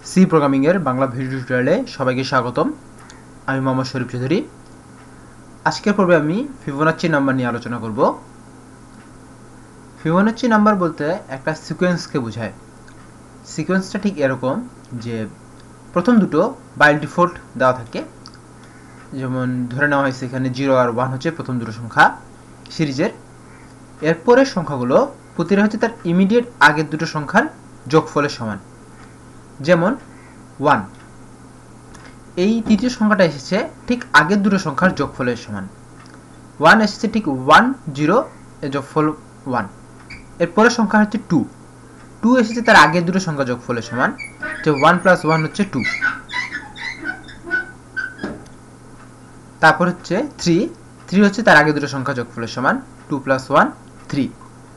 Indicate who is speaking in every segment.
Speaker 1: C programming এর Bangla video টিউটোরিয়ালে সবাইকে স্বাগতম। আমি মোহাম্মদ শরীফ চৌধুরী। আজকের পর্বে আমি ফিবোনাচ্চি নাম্বার নিয়ে আলোচনা করব। ফিবোনাচ্চি নাম্বার বলতে একটা সিকোয়েন্সকে বোঝায়। সিকোয়েন্সটা ঠিক এরকম যে প্রথম দুটো বাই ডিফল্ট দেওয়া থাকে, যেমন ধরে নেওয়া হয়েছে এখানে 0 আর 1 হচ্ছে প্রথম দুটো সংখ্যা সিরিজের। এরপরের সংখ্যাগুলো প্রতিটা হচ্ছে তার ইমিডিয়েট আগের দুটো সংখ্যার যোগফলের সমান। যেমন 1, এই তৃতীয় সংখ্যাটা এসেছে ঠিক আগের দুটো সংখ্যার যোগফলের সমান। 1 এসেছে ঠিক 1 0 এর যোগফল 1। এরপরের সংখ্যা হচ্ছে 2, 2 এসেছে তার আগের দুটো সংখ্যা যোগফলের সমান, যে 1 + 1 হচ্ছে 2। তারপর হচ্ছে 3, 3 হচ্ছে তার আগের দুটো সংখ্যা যোগফলের সমান, 2 + 1 3।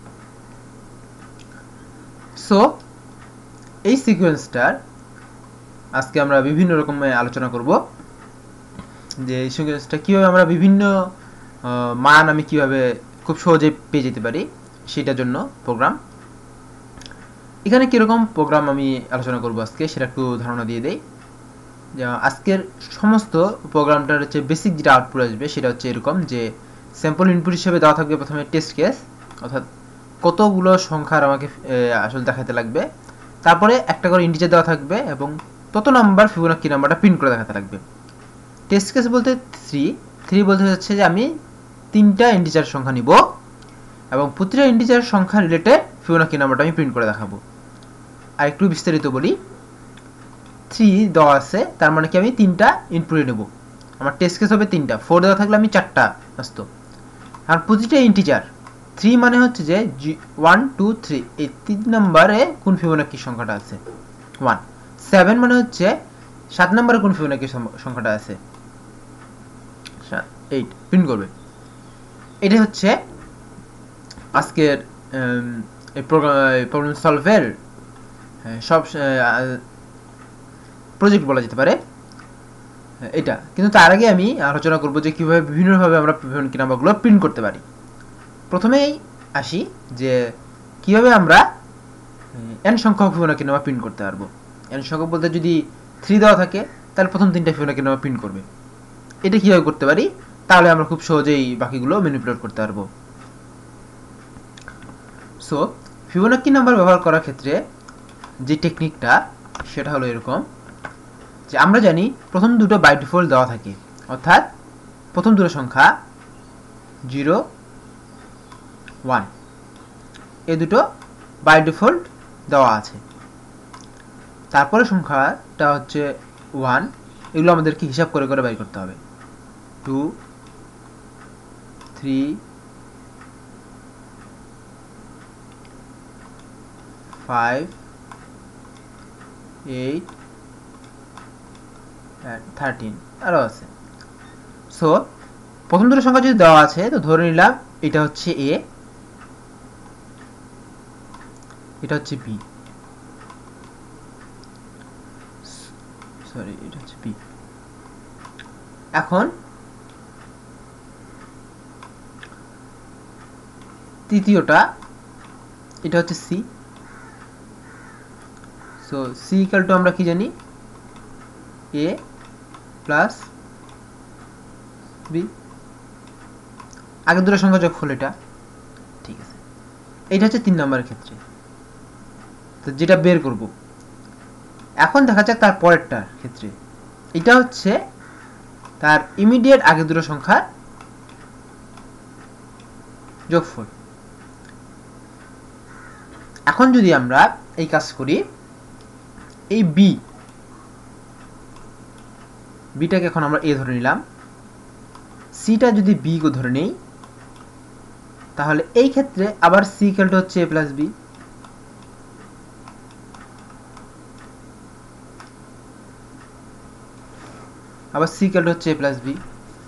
Speaker 1: সো এই সিকোয়েন্সটার আজকে আমরা বিভিন্ন রকমে আলোচনা করব, যে এই সিকোয়েন্সটা কীভাবে আমরা বিভিন্ন মান আমি কীভাবে খুব সহজে পেয়ে যেতে পারি সেটার জন্য প্রোগ্রাম। এখানে কীরকম প্রোগ্রাম আমি আলোচনা করব আজকে সেটা একটু ধারণা দিয়ে দেই। আজকের সমস্ত প্রোগ্রামটার হচ্ছে বেসিক যেটা আউটপুট আসবে সেটা হচ্ছে এরকম, যে স্যাম্পল ইনপুট হিসেবে দেওয়া থাকবে প্রথমে টেস্ট কেস, অর্থাৎ কতগুলো সংখ্যার আমাকে আসলে দেখাতে লাগবে। তারপরে একটা করে ইন্টিজার দেওয়া থাকবে এবং তত নাম্বার ফিবোনাচ্চি নাম্বারটা প্রিন্ট করে দেখাতে লাগবে। টেস্ট কেস বলতে 3 বলতে হচ্ছে যে আমি 3টা ইন্টিজার সংখ্যা নিব এবং প্রতিটা ইন্টিজার সংখ্যা রিলেটেড ফিবোনাচ্চি নাম্বারটা আমি প্রিন্ট করে দেখাবো। আর একটু বিস্তারিত বলি, 3 দেওয়া আছে, তার মানে কি আমি 3টা ইনপুটে নেব। আমার টেস্ট কেস হবে 3টা, 4 দেওয়া থাকলে আমি 4টা আসতো। আর প্রতিটা ইন্টিজার 3 মানে হচ্ছে যে 1 2 3 এই 3 নম্বরে কোন ফিবোনাচ্চি সংখ্যাটা আছে 1। 7 মানে হচ্ছে 7 নম্বরে কোন ফিবোনাচ্চি সংখ্যাটা আছে 8, প্রিন্ট করবে। এটা হচ্ছে আজকের এই প্রবলেম সলভের সব প্রজেক্ট বলা যেতে পারে এটা। কিন্তু তার আগে আমি আলোচনা করব যে কীভাবে বিভিন্নভাবে আমরা ফিবোনাচ্চি নাম্বারগুলো প্রিন্ট করতে পারি। প্রথমেই আসি যে কীভাবে আমরা n সংখ্যক ফিবোনাচ্চি নাম্বার প্রিন্ট করতে পারবো। n সংখ্যক বলতে যদি 3 দেওয়া থাকে তাহলে প্রথম 3টা ফিবোনাচ্চি নাম্বার প্রিন্ট করবে। এটা কীভাবে করতে পারি, তাহলে আমরা খুব সহজেই বাকিগুলো ম্যানিপুলেট করতে পারবো। সো ফিবোনাচ্চি নাম্বার ব্যবহার করার ক্ষেত্রে যে টেকনিকটা সেটা হলো এরকম, যে আমরা জানি প্রথম দুটো বাই ডিফল্ট দেওয়া থাকে, অর্থাৎ প্রথম দুটো সংখ্যা 0 1 এই দুটো বাই ডিফল্ট দেওয়া আছে। তারপরে সংখ্যাটা হচ্ছে 1, এগুলো আমাদেরকে হিসাব করে করে বের করতে হবে। 2 3 5 8 13 আরও আছে। সো প্রথম দুটো সংখ্যা যদি দেওয়া আছে তো ধরে নিলাম এটা হচ্ছে এ, এটা হচ্ছে বি, সরি এটা হচ্ছে বি। এখন তৃতীয়টা এটা হচ্ছে C. So C equal to আমরা কি জানি, এ প্লাস বি, আগের দুটো সংখ্যা যোগফল এটা, ঠিক আছে। এইটা হচ্ছে 3 নম্বরের ক্ষেত্রে, তো যেটা বের করব। এখন দেখা যাক তার পরেরটার ক্ষেত্রে, এটা হচ্ছে তার ইমিডিয়েট আগের দুটো সংখ্যার যোগফল। এখন যদি আমরা এই কাজ করি, এই বিটাকে এখন আমরা এ ধরে নিলাম, সিটা যদি বি কে ধরে নেই, তাহলে এই ক্ষেত্রে আবার সি ইকুয়াল টু হচ্ছে এ প্লাস বি। আবার সি ইকুয়াল টু হচ্ছে এ প্লাস বি।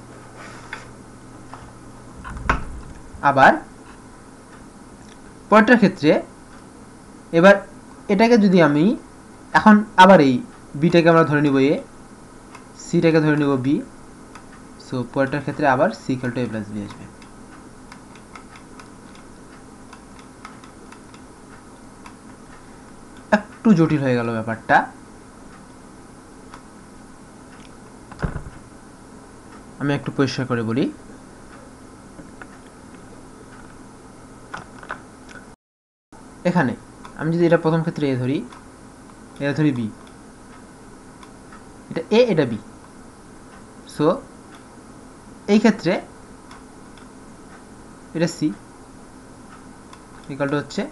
Speaker 1: আবার পরেরটার ক্ষেত্রে এবার এটাকে যদি আমি এখন আবার এই বিটাকে আমরা ধরে নিব এ, সিটাকে ধরে নিব বি। সো পরেরটার ক্ষেত্রে আবার C equal to A plus B আসবে। একটু জটিল হয়ে গেল ব্যাপারটা, আমি একটু পরিষ্কার করে বলি। এখানে আমি যদি এটা প্রথম ক্ষেত্রে এ ধরি, এটা ধরি বি, এটা এ, এটা বি। সো এই ক্ষেত্রে এটা সি ইকুয়াল টু হচ্ছে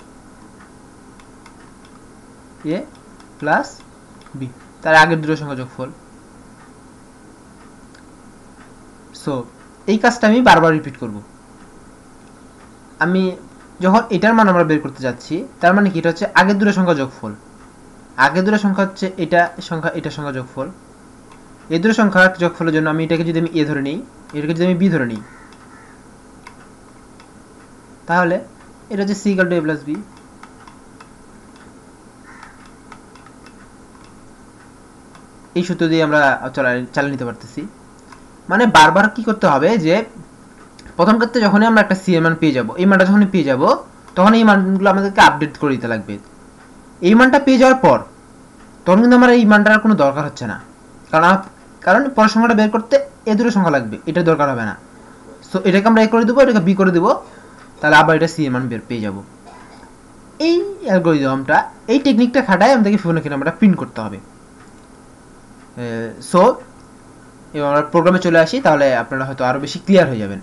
Speaker 1: এ প্লাস বি, তার আগের দুটো সংখ্যা যোগফল। সো এই কাজটা আমি বারবার রিপিট করব। আমি যখন এটার মান আমরা বের করতে যাচ্ছি, তার মানে কি এটা হচ্ছে আগের দুটো সংখ্যা যোগফল। আগের দুটো সংখ্যা হচ্ছে এটা সংখ্যা, এটা সংখ্যা যোগফল। এই দুটো সংখ্যা যোগফলের জন্য আমি এটাকে যদি আমি এ ধরে নিই, এটাকে যদি আমি বি ধরে নিই, তাহলে এটা হচ্ছে C equal to A plus B. এই সূত্র দিয়ে আমরা চালিয়ে নিতে পারতেছি। মানে বারবার কি করতে হবে যে প্রথম ক্ষেত্রে যখনই আমরা একটা সি এর মান পেয়ে যাব, এই মানটা যখনই পেয়ে যাব, তখন এই মানগুলো আমাদেরকে আপডেট করে দিতে লাগবে। এই মানটা পেয়ে যাওয়ার পর তখন কিন্তু আমার এই মানটার কোনো দরকার হচ্ছে না, কারণ পরের সংখ্যাটা বের করতে এ দুটো সংখ্যা লাগবে, এটা দরকার হবে না। সো এটাকে আমরা এ করে দেবো, এটাকে বি করে দেবো, তাহলে আবার এটা সি এর মান পেয়ে যাব। এই অ্যালগরিদমটা, এই টেকনিকটা খাটায় আমাদেরকে ফিবোনাকি নাম্বারটা প্রিন্ট করতে হবে। সো এবার আমরা প্রোগ্রামে চলে আসি, তাহলে আপনারা হয়তো আরও বেশি ক্লিয়ার হয়ে যাবেন।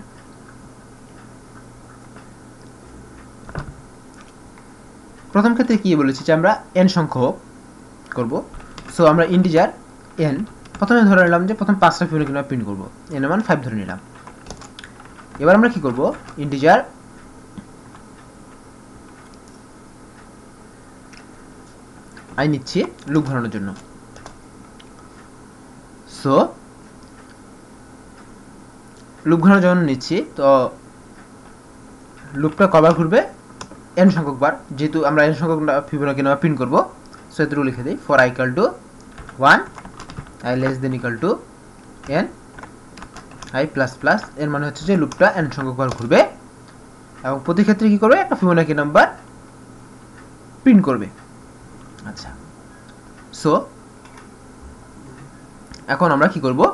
Speaker 1: প্রথম ক্ষেত্রে কি বলেছি যে আমরা এন সংখ্যক করব। সো আমরা ইন্টিজার এন প্রথমে ধরে নিলাম যে প্রথম 5টা ফিবোনাকি নাম্বার প্রিন্ট করব, এন এর মান 5 ধরে নিলাম। এবার আমরা কি করব, ইন্টিজার আই নিচ্ছি লুপ ঘোরানোর জন্য। সো লুপ ঘোরানোর জন্য নিচ্ছি, তো লুপটা কবার ঘুরবে, এন সংখ্যক বার, যেহেতু আমরা এন সংখ্যক ফিবোনাকি নাম্বার প্রিন্ট করব। সো এতটুকু লিখে দিই, for I equal to 1 I less than equal to N I plus plus, এর মানে হচ্ছে যে লুপটা এন সংখ্যক বার ঘুরবে এবং প্রতি ক্ষেত্রে কি করবে, একটা ফিবোনাকি নাম্বার প্রিন্ট করবে। আচ্ছা, সো এখন আমরা কি করব,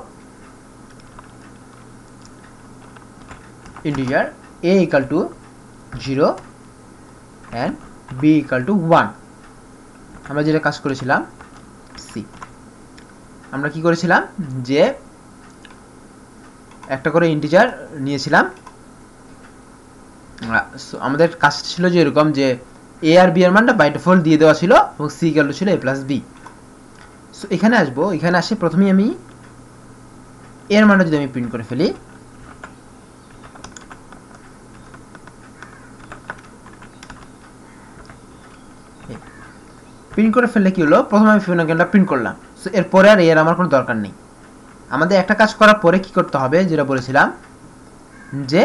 Speaker 1: integer a equal to 0 and b equal to 1, আমরা যেটা কাজ করেছিলাম সি, আমরা কি করেছিলাম যে একটা করে ইন্টিজার নিয়েছিলাম। আমাদের কাজ ছিল যে এরকম যে এ আর বি এর মানটা বাই ডিফল্ট দিয়ে দেওয়া ছিল এবং সি ইকুয়াল টু ছিল এ প্লাস বি। সো এখানে আসবো, এখানে আসে প্রথমেই আমি এর মানটা যদি আমি প্রিন্ট করে ফেলি, প্রিন্ট করে ফেললে কি হলো, প্রথমে আমি ফিবোনাকিটা প্রিন্ট করলাম। সো এরপরে আর এর আমার কোনো দরকার নেই। আমাদের একটা কাজ করার পরে কি করতে হবে, যেটা বলেছিলাম যে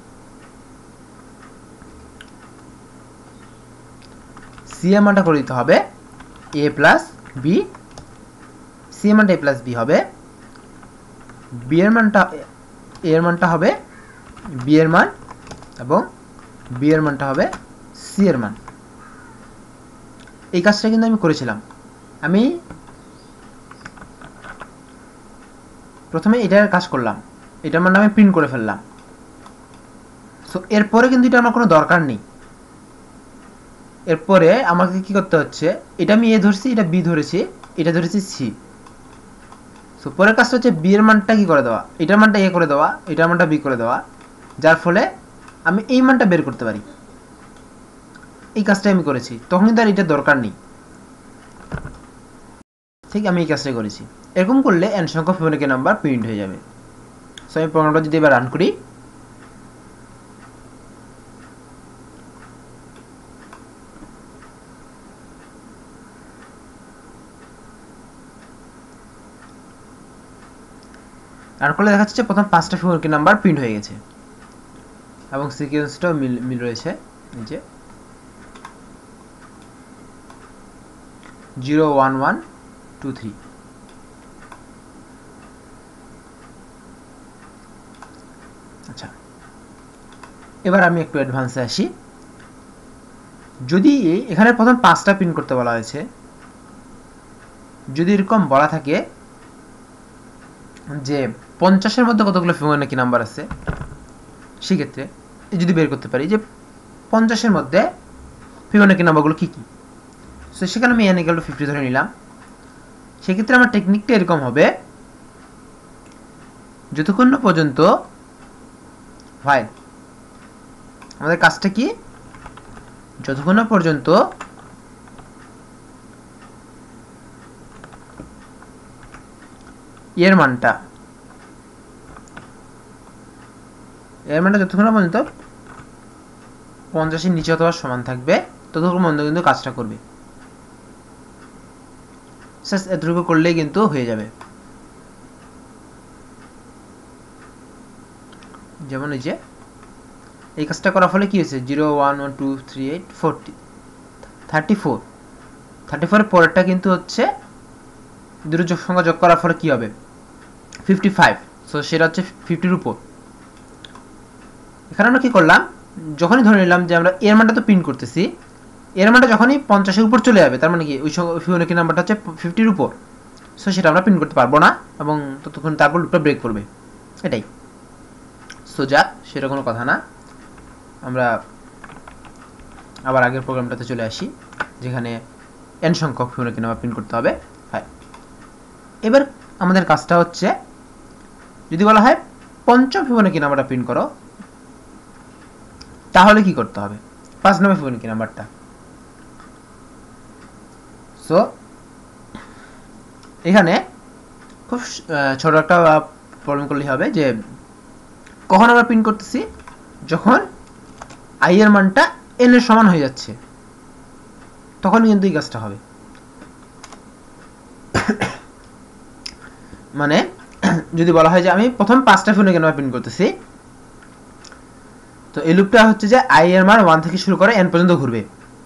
Speaker 1: সি এর মানটা করে দিতে হবে এ প্লাস বি, সি এর মানটা এ প্লাস বি হবে, বি এর মানটা এ এর মানটা হবে বি এর মান এবং বি এর মানটা হবে সি এর মান। এই কাজটা কিন্তু আমি করেছিলাম। আমি প্রথমে এটার কাজ করলাম, এটার মান আমি প্রিন্ট করে ফেললাম। সো এরপরে কিন্তু এটা আমার কোনো দরকার নেই। এরপরে আমাকে কি করতে হচ্ছে, এটা আমি এ ধরছি, এটা বি ধরেছি, এটা ধরেছি সি। সো পরের কাজটা হচ্ছে বি এর মানটা কি করে দেওয়া, এটার মানটা এ করে দেওয়া, এটার মানটা বি করে দেওয়া, যার ফলে আমি এই মানটা বের করতে পারি। এই কাজটা আমি করেছি, তখন কিন্তু আর এটা দরকার নেই। ঠিক আমি এই কাজটাই করেছি। এরকম করলে এন সংখ্যক ফিবোনাকি নাম্বার প্রিন্ট হয়ে যাবে। সো আমি প্রোগ্রামটা যদি এবার রান করি, রান করলে দেখা যাচ্ছে প্রথম 5টা ফিবোনাকি নাম্বার প্রিন্ট হয়ে গেছে এবং সিকোয়েন্সটাও মিল রয়েছে। এই যে 0 1 1 2 3। আচ্ছা, এবার আমি একটু অ্যাডভান্সে আসি। যদি এখানে প্রথম 5টা প্রিন্ট করতে বলা হয়েছে, যদি এরকম বলা থাকে যে 50-এর মধ্যে কতগুলো ফিবোনাকি নাম্বার আছে, সেক্ষেত্রে যদি বের করতে পারি যে 50-এর মধ্যে ফিবোনাকি নাম্বারগুলো কী কী। সো সেখানে আমি n = 50 ধরে নিলাম। সেক্ষেত্রে আমার টেকনিকটা এরকম হবে, যতক্ষণ না পর্যন্ত ভাই আমাদের কাজটা কি, যতক্ষণ না পর্যন্ত এর মানটা যতক্ষণ না পর্যন্ত 50-এর নিচে অথবা সমান থাকবে ততক্ষণ পর্যন্ত কিন্তু কাজটা করবে। এতটুকু করলেই কিন্তু হয়ে যাবে। যেমন এই যে এই কাজটা করার ফলে কি হয়েছে, 0 1 1 2 3 8 40 34 পরেরটা কিন্তু হচ্ছে দুটো সংখ্যা যোগ করার ফলে কি হবে 55। সো সেটা হচ্ছে 50-এর উপর। এখানে আমরা কি করলাম, যখনই ধরে নিলাম যে আমরা এর মানটা তো প্রিন্ট করতেছি, এর মানটা যখনই 50-এর উপর চলে যাবে তার মানে কি ওই ফিবোনাকি নাম্বারটা হচ্ছে 50-এর উপর। সো সেটা আমরা প্রিন্ট করতে পারবো না এবং ততক্ষণ তারপর লুপটা ব্রেক করবে, এটাই। সো যাক, সেটা কোনো কথা না। আমরা আবার আগের প্রোগ্রামটাতে চলে আসি যেখানে n সংখ্যক ফিবোনাকি নাম্বার প্রিন্ট করতে হবে। হ্যাঁ, এবার আমাদের কাজটা হচ্ছে, যদি বলা হয় পঞ্চম ফিবোনাকি নাম্বারটা প্রিন্ট করো, তাহলে কি করতে হবে 5 নম্বর ফিবোনাকি নাম্বারটা। সো এখানে খুব ছোট একটা প্রবলেম করলেই হবে যে কখন আমরা প্রিন্ট করতেছি, যখন i এর মানটা n এর সমান হয়ে যাচ্ছে তখন কিন্তু এই কাজটা হবে। মানে যদি বলা হয় যে আমি প্রথম 5টা ফিবোনাকি নাম্বার প্রিন্ট করতেছি, তো এই লুপটা হচ্ছে যে i এর মান 1 থেকে শুরু করে n পর্যন্ত ঘুরবে।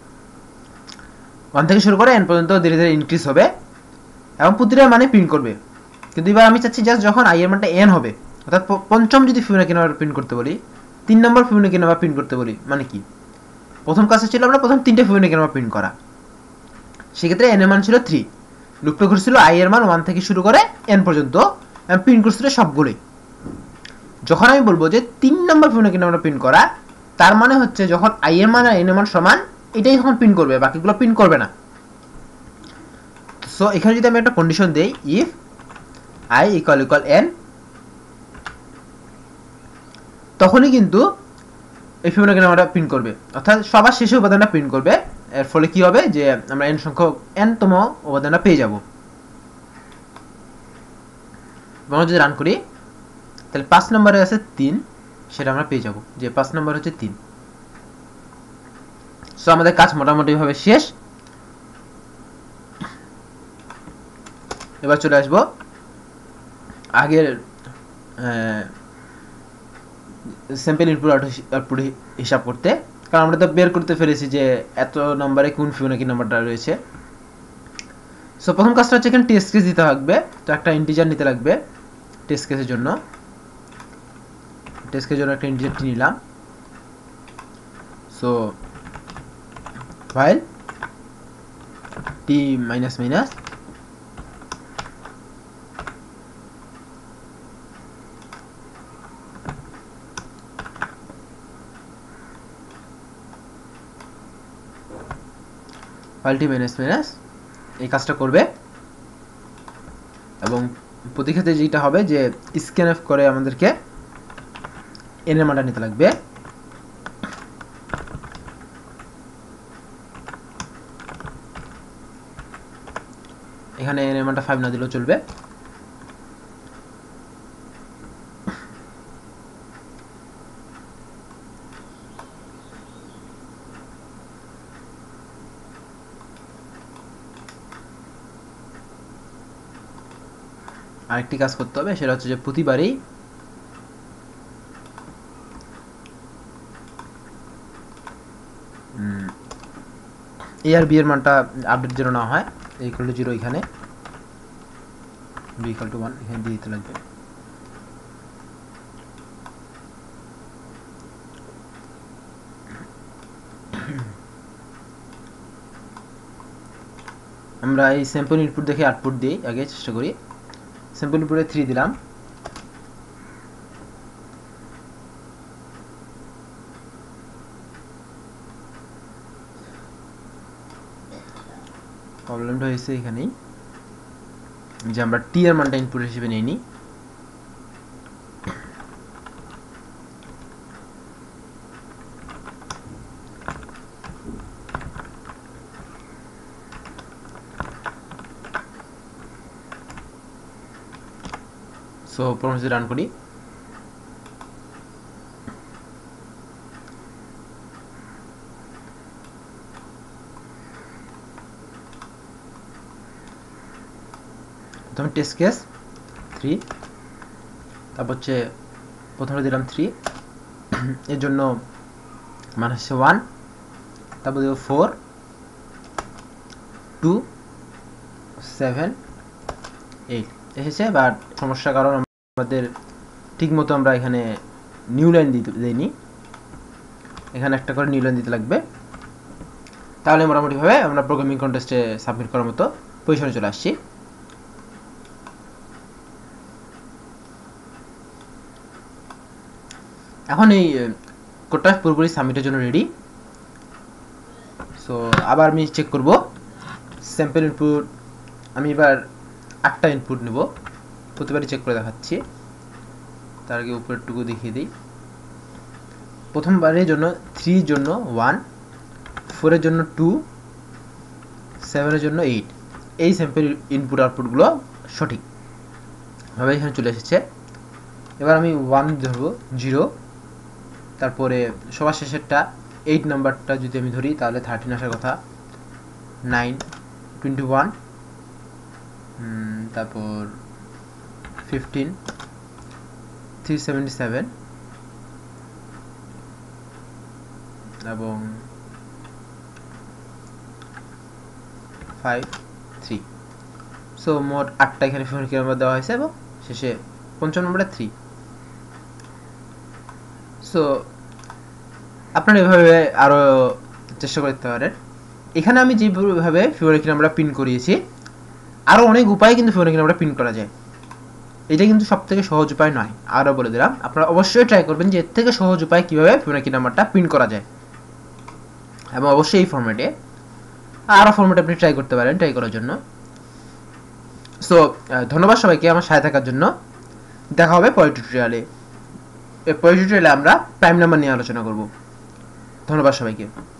Speaker 1: 1 থেকে শুরু করে n পর্যন্ত ধীরে ধীরে ইনক্রিজ হবে এবং প্রতিটা মানে প্রিন্ট করবে। কিন্তু এবার আমি চাচ্ছি জাস্ট যখন i এর মানটা n হবে, অর্থাৎ পঞ্চম যদি ফিবোনাকি নাম্বার প্রিন্ট করতে বলি, 3 নম্বর ফিবোনাকি নাম্বার প্রিন্ট করতে বলি, মানে কি প্রথম কাজটা ছিল আমরা প্রথম 3টে ফিবোনাকি নাম্বার প্রিন্ট করা, সেক্ষেত্রে n এর মান ছিল 3, লুপটা ঘুরছিল i এর মান 1 থেকে শুরু করে n পর্যন্ত, আমি প্রিন্ট করছিল সবগুলোই। যখন আমি বলবো যে 3 নম্বর ফিবোনাকি নাম্বার প্রিন্ট করা, তার মানে হচ্ছে যখন i এর মান আর n এর মান সমান, এটাই যখন প্রিন্ট করবে, বাকিগুলো প্রিন্ট করবে না। সো এখানে যদি আমি একটা কন্ডিশন দেই, ইফ i = n, তখনই কিন্তু এই ফিবোনাকি নাম্বারটা প্রিন্ট করবে, অর্থাৎ সবার শেষে উপাদানটা প্রিন্ট করবে। এর ফলে কি হবে যে আমরা n সংখ্যক n-তম উপাদানটা পেয়ে যাব। আমরা যদি রান করি তাহলে 5 নম্বরে আছে 3, সেটা আমরা পেয়ে যাব যে 5 নম্বর হচ্ছে 3। সো আমাদের কাজ মোটামুটি ভাবে শেষ। এবার চলে আসবো আগের স্যাম্পল ইনপুট আউটপুট হিসাব করতে, কারণ আমরা তো বের করতে পেরেছি যে এত নম্বরে কোন ফিবোনাকি নাম্বারটা রয়েছে। সো প্রথম কাজটা হচ্ছে এখানে টেস্ট কেস দিতে হবে, তো একটা ইন্টিজার নিতে লাগবে টেস্ট কেসের জন্য। টেস্ট কেসের জন্য একটা ইন্টিজারটি নিলাম। So file t --, file t --, এই কাজটা করবে এবং প্রতি ক্ষেত্রে যেটা হবে যে স্ক্যানএফ করে আমাদেরকে n এর মানটা নিতে লাগবে। এখানে n এর মানটা 5 না দিলেও চলবে। আরেকটি কাজ করতে হবে, সেটা হচ্ছে যে প্রতিবারই a আর b এর মানটা আপডেট যেন না হয়, a = 0 এখানে, b = 1 এখানে দিয়ে দিতে লাগবে। আমরা এই স্যাম্পল ইনপুট দেখে আউটপুট দিই, আগে চেষ্টা করি। স্যাম্পল ইনপুটে 3 দিলাম, প্রবলেমটা হয়েছে এখানেই যে আমরা টি এর মানটা ইনপুট হিসেবে নেইনি। সো প্রসেস রান করি। প্রথমে টেস্ট কেস 3, তারপর হচ্ছে প্রথমে দিলাম 3, এর জন্য মান হচ্ছে 1, তারপর দেব 4 2 7 8 এসেছে। বাট সমস্যার কারণ আমাদের ঠিক মতো আমরা এখানে নিউ লাইন দিতে দেইনি, এখানে একটা করে নিউ লাইন দিতে লাগবে, তাহলে মোটামুটিভাবে আমরা প্রোগ্রামিং কন্টেস্টে সাবমিট করার মতো পজিশনে চলে আসছি। এখন এই কোডটা পুরোপুরি সাবমিটের জন্য রেডি। সো আবার আমি চেক করব স্যাম্পল ইনপুট। আমি এবার 8টা ইনপুট নেব, প্রতিবারই চেক করে দেখাচ্ছি। তার আগে উপরেরটুকু দেখিয়ে দিই। প্রথমবারের জন্য 3 এর জন্য 1, 4 এর জন্য 2, 7 এর জন্য 8, এই স্যাম্পল ইনপুট আউটপুটগুলো সঠিকভাবে এখানে চলে এসেছে। এবার আমি 1 ধরবো, 0, তারপরে সবার শেষেরটা 8 নাম্বারটা যদি আমি ধরি তাহলে 13 আসার কথা, 9, 21, তারপর 15, 377 এবং 5 3। সো মোট 8টা এখানে ফিবোনাচি নাম্বার দেওয়া হয়েছে এবং শেষে 55 নম্বরে 3। সো আপনারা এভাবে আরও চেষ্টা করতে পারেন। এখানে আমি যেভাবে ফিবোনাচি নাম্বারটা প্রিন্ট করিয়েছি, আরও অনেক উপায়ে কিন্তু ফিবোনাচি নাম্বারটা প্রিন্ট করা যায়। এটা কিন্তু সবথেকে সহজ উপায় নয়, আরও বলে দিলাম। আপনারা অবশ্যই ট্রাই করবেন যে এর থেকে সহজ উপায় কীভাবে ফিবোনাচি নাম্বারটা প্রিন্ট করা যায়, এবং অবশ্যই এই ফরম্যাটে। আরও ফরম্যাটে আপনি ট্রাই করতে পারেন ট্রাই করার জন্য। সো ধন্যবাদ সবাইকে আমার সাথে থাকার জন্য। দেখা হবে পরের টিউটোরিয়ালে। পরের টিউটোরিয়ালে আমরা প্রাইম নাম্বার নিয়ে আলোচনা করব। ধন্যবাদ সবাইকে।